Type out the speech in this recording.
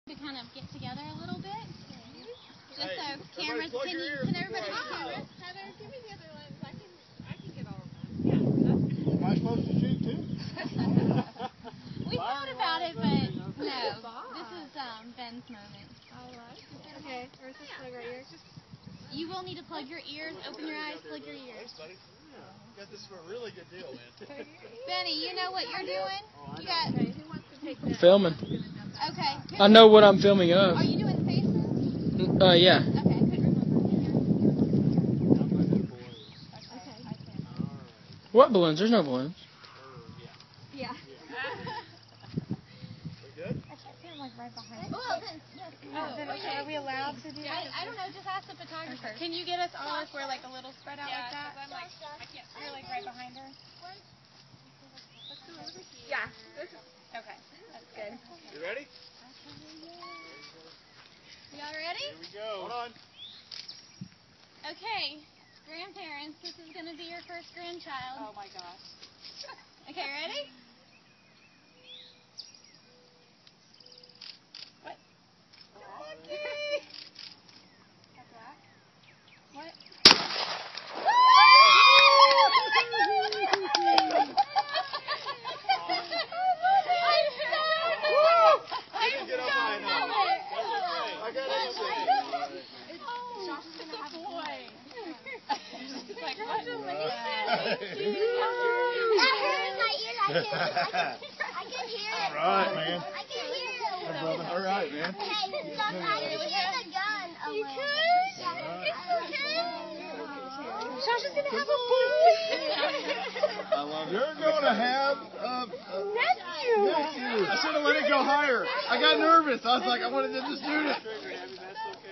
To kind of get together a little bit, just so cameras. Can everybody see cameras? Heather, give me the other lens. I can get all of them. Yeah. Am I supposed to shoot too? We thought about it, but no. This is Ben's moment. All right. Okay. Where's this plug right here? You will need to plug your ears. Open your eyes. Plug your ears. Thanks, buddy. Got this for a really good deal, man. Benny, you know what you're doing? You got. Okay. Who wants to take that? Filming. Okay. I know what I'm filming of. Are you doing faces? Yeah. Okay. What balloons? There's no balloons. Yeah. Good? I can't see him like right behind. Oh, then, yes. Okay. Are we allowed to do that? I don't know. Just ask the photographer. Can you get us all if we're like a little spread out like that? I'm like, I can't see her like right behind her. Yeah. Okay. That's good. You ready? Y'all ready? Here we go. Hold on. Okay. Grandparents, this is going to be your first grandchild. Oh my gosh. Okay, ready? What? Okay. What? I didn't get up high enough. I got it. I can hear it. All right, man. I can hear it. All right, man. Hey, sometimes you hear the gun. You could? It's okay. Sasha's going to have a I love you. You're going to have a nephew. I should have let it go higher. I got nervous. I was like, I wanted to just shoot it.